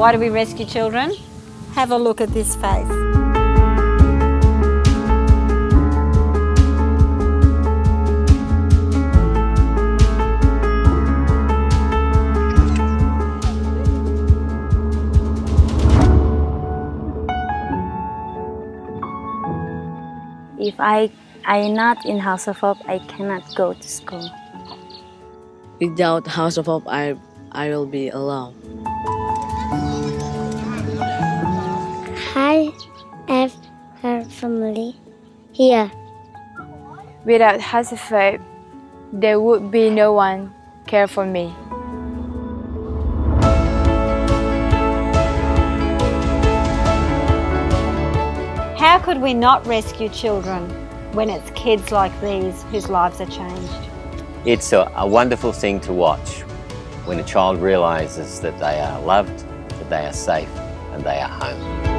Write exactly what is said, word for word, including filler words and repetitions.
Why do we rescue children? Have a look at this face. If I am not in House of Hope, I cannot go to school. Without House of Hope, I, I will be alone. I have her family here. Without House of Hope, there would be no one care for me. How could we not rescue children when it's kids like these whose lives are changed? It's a, a wonderful thing to watch when a child realises that they are loved, that they are safe and they are home.